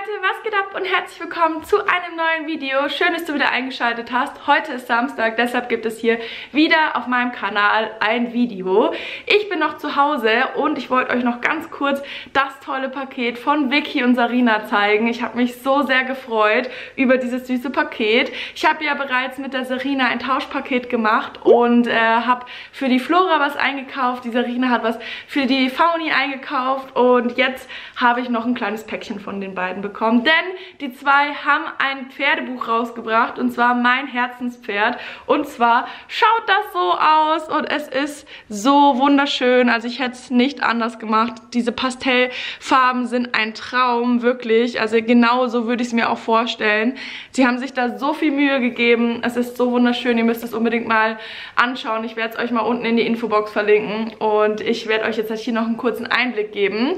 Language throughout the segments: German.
Leute, was geht ab und herzlich willkommen zu einem neuen Video. Schön, dass du wieder eingeschaltet hast. Heute ist Samstag, deshalb gibt es hier wieder auf meinem Kanal ein Video. Ich bin noch zu Hause und ich wollte euch noch ganz kurz das tolle Paket von Vicky und Sarina zeigen. Ich habe mich so sehr gefreut über dieses süße Paket. Ich habe ja bereits mit der Sarina ein Tauschpaket gemacht und habe für die Flora was eingekauft. Die Sarina hat was für die Fauni eingekauft und jetzt habe ich noch ein kleines Päckchen von den beiden bekommen, denn die zwei haben ein Pferdebuch rausgebracht und zwar mein Herzenspferd und zwar schaut das so aus und es ist so wunderschön, also ich hätte es nicht anders gemacht. Diese Pastellfarben sind ein Traum, wirklich, also genau so würde ich es mir auch vorstellen. Sie haben sich da so viel Mühe gegeben, es ist so wunderschön, ihr müsst es unbedingt mal anschauen. Ich werde es euch mal unten in die Infobox verlinken und ich werde euch jetzt hier noch einen kurzen Einblick geben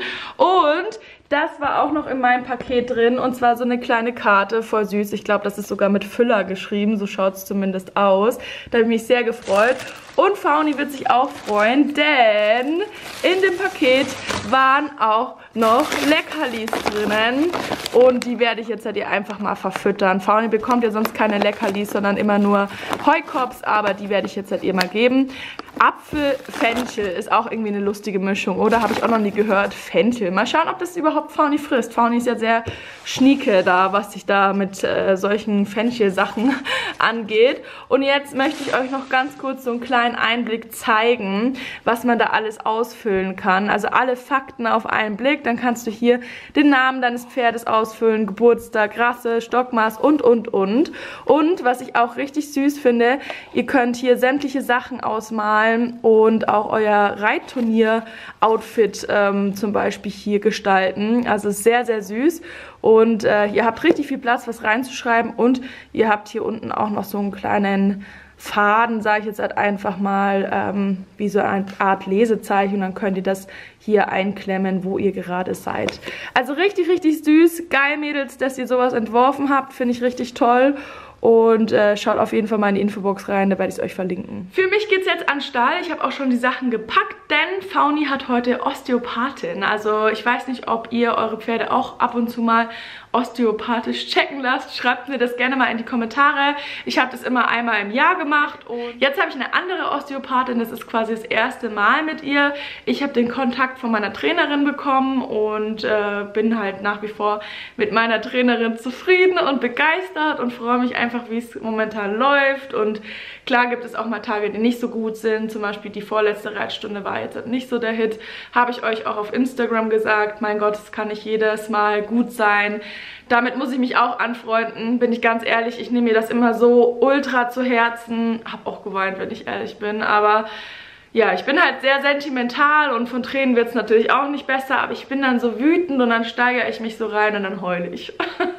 und das war auch noch in meinem Paket drin und zwar so eine kleine Karte, voll süß. Ich glaube, das ist sogar mit Füller geschrieben, so schaut es zumindest aus. Da habe ich mich sehr gefreut. Und Fauni wird sich auch freuen, denn in dem Paket waren auch noch Leckerlis drinnen. Und die werde ich jetzt halt einfach mal verfüttern. Fauni bekommt ja sonst keine Leckerlis, sondern immer nur Heukops, aber die werde ich jetzt halt ihr mal geben. Apfel, Fenchel ist auch irgendwie eine lustige Mischung, oder? Habe ich auch noch nie gehört. Fenchel. Mal schauen, ob das überhaupt Fauni frisst. Fauni ist ja sehr schnieke da, was sich da mit solchen Fenchel-Sachen angeht. Und jetzt möchte ich euch noch ganz kurz so einen kleinen Einblick zeigen, was man da alles ausfüllen kann. Also alle Fakten auf einen Blick. Dann kannst du hier den Namen deines Pferdes ausfüllen, Geburtstag, Rasse, Stockmaß und. Und was ich auch richtig süß finde, ihr könnt hier sämtliche Sachen ausmalen und auch euer Reitturnier-Outfit zum Beispiel hier gestalten. Also sehr, sehr süß. Und ihr habt richtig viel Platz, was reinzuschreiben. Und ihr habt hier unten auch noch so einen kleinen Faden, sage ich jetzt halt einfach mal, wie so eine Art Lesezeichen. Und dann könnt ihr das hier einklemmen, wo ihr gerade seid. Also richtig, richtig süß. Geil, Mädels, dass ihr sowas entworfen habt. Finde ich richtig toll. Und schaut auf jeden Fall mal in die Infobox rein, da werde ich es euch verlinken. Für mich geht es jetzt an den Stall. Ich habe auch schon die Sachen gepackt, denn Fauni hat heute Osteopathin. Also ich weiß nicht, ob ihr eure Pferde auch ab und zu mal osteopathisch checken lasst. Schreibt mir das gerne mal in die Kommentare. Ich habe das immer einmal im Jahr gemacht und jetzt habe ich eine andere Osteopathin. Das ist quasi das erste Mal mit ihr. Ich habe den Kontakt von meiner Trainerin bekommen und bin halt nach wie vor mit meiner Trainerin zufrieden und begeistert und freue mich einfach, wie es momentan läuft. Und klar gibt es auch mal Tage, die nicht so gut sind. Zum Beispiel die vorletzte Reitstunde war jetzt nicht so der Hit. Habe ich euch auch auf Instagram gesagt. Mein Gott, es kann nicht jedes Mal gut sein. Damit muss ich mich auch anfreunden, bin ich ganz ehrlich. Ich nehme mir das immer so ultra zu Herzen. Habe auch geweint, wenn ich ehrlich bin. Aber ja, ich bin halt sehr sentimental und von Tränen wird es natürlich auch nicht besser. Aber ich bin dann so wütend und dann steigere ich mich so rein und dann heule ich.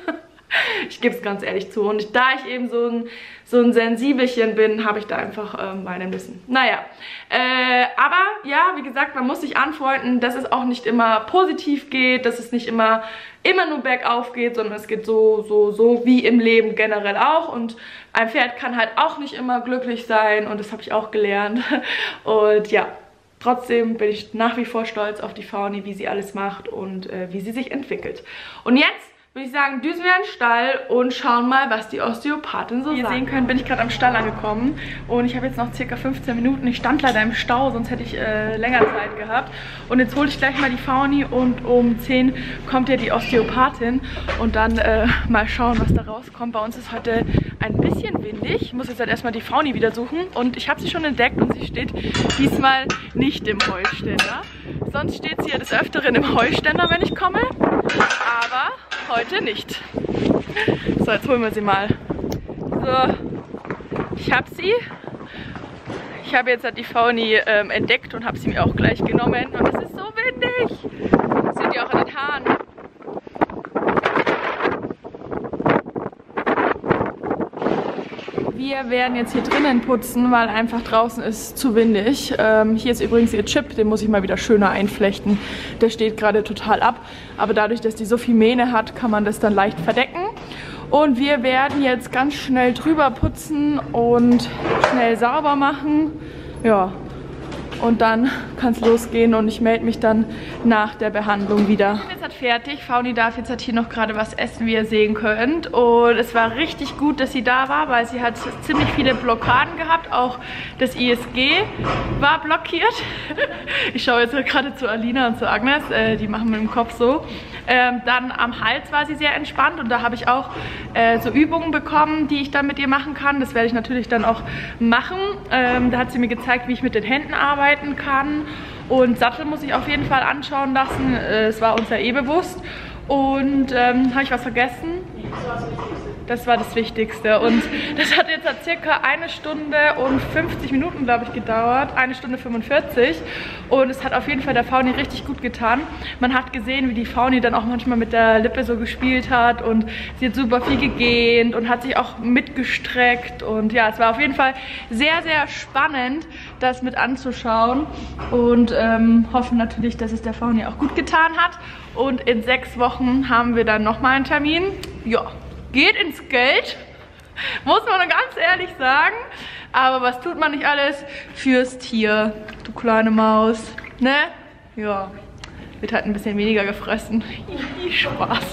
Ich gebe es ganz ehrlich zu. Und da ich eben so ein Sensibelchen bin, habe ich da einfach weinen müssen. Naja, aber ja, wie gesagt, man muss sich anfreunden, dass es auch nicht immer positiv geht, dass es nicht immer nur bergauf geht, sondern es geht so wie im Leben generell auch. Und ein Pferd kann halt auch nicht immer glücklich sein und das habe ich auch gelernt. Und ja, trotzdem bin ich nach wie vor stolz auf die Fauni, wie sie alles macht und wie sie sich entwickelt. Und jetzt würde ich sagen, düsen wir in den Stall und schauen mal, was die Osteopathin so sagt. Wie ihr sehen könnt, bin ich gerade am Stall angekommen und ich habe jetzt noch circa 15 Minuten. Ich stand leider im Stau, sonst hätte ich länger Zeit gehabt. Und jetzt hole ich gleich mal die Fauni und um 10 kommt ja die Osteopathin und dann mal schauen, was da rauskommt. Bei uns ist heute ein bisschen windig. Ich muss jetzt halt erstmal die Fauni wieder suchen und ich habe sie schon entdeckt und sie steht diesmal nicht im Heuständer. Sonst steht sie ja des Öfteren im Heuständer, wenn ich komme, aber heute nicht. So, jetzt holen wir sie mal. So, ich habe sie. Ich habe jetzt halt die Fauni entdeckt und habe sie mir auch gleich genommen. Und es ist so windig. Das seht ihr auch an den Haaren. Wir werden jetzt hier drinnen putzen, weil einfach draußen ist zu windig. Hier ist übrigens ihr Chip, den muss ich mal wieder schöner einflechten. Der steht gerade total ab, aber dadurch, dass die so viel Mähne hat, kann man das dann leicht verdecken. Und wir werden jetzt ganz schnell drüber putzen und schnell sauber machen. Ja, und dann kann es losgehen und ich melde mich dann nach der Behandlung wieder. Ich bin jetzt halt fertig. Fauni darf jetzt halt hier noch gerade was essen, wie ihr sehen könnt. Und es war richtig gut, dass sie da war, weil sie hat ziemlich viele Blockaden gehabt. Auch das ISG war blockiert. Ich schaue jetzt gerade zu Alina und zu Agnes. Die machen mit dem Kopf so. Dann am Hals war sie sehr entspannt und da habe ich auch so Übungen bekommen, die ich dann mit ihr machen kann. Das werde ich natürlich dann auch machen. Da hat sie mir gezeigt, wie ich mit den Händen arbeiten kann. Und Sattel muss ich auf jeden Fall anschauen lassen. Es war uns ja eh bewusst. Und habe ich was vergessen? Das war das Wichtigste. Und das hat jetzt circa 1 Stunde und 50 Minuten, glaube ich, gedauert. 1 Stunde 45. Und es hat auf jeden Fall der Fauni richtig gut getan. Man hat gesehen, wie die Fauni dann auch manchmal mit der Lippe so gespielt hat. Und sie hat super viel gegähnt und hat sich auch mitgestreckt. Und ja, es war auf jeden Fall sehr, sehr spannend, das mit anzuschauen. Und hoffen natürlich, dass es der Fauni auch gut getan hat. Und in 6 Wochen haben wir dann nochmal einen Termin. Ja. Geht ins Geld, muss man ganz ehrlich sagen. Aber was tut man nicht alles fürs Tier, du kleine Maus, ne? Ja, wird halt ein bisschen weniger gefressen. Spaß.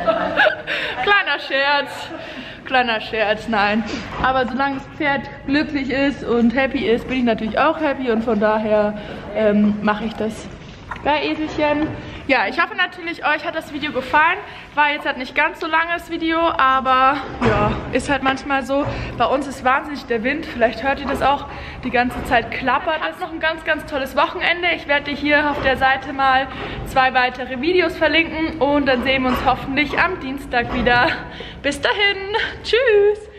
Kleiner Scherz, nein. Aber solange das Pferd glücklich ist und happy ist, bin ich natürlich auch happy. Und von daher mache ich das. Geil, Eselchen. Ja, ich hoffe natürlich, euch hat das Video gefallen. War jetzt halt nicht ganz so langes Video, aber ja, ist halt manchmal so. Bei uns ist wahnsinnig der Wind. Vielleicht hört ihr das auch. Die ganze Zeit klappert es. Noch ein ganz, ganz tolles Wochenende. Ich werde hier auf der Seite mal 2 weitere Videos verlinken. Und dann sehen wir uns hoffentlich am Dienstag wieder. Bis dahin. Tschüss.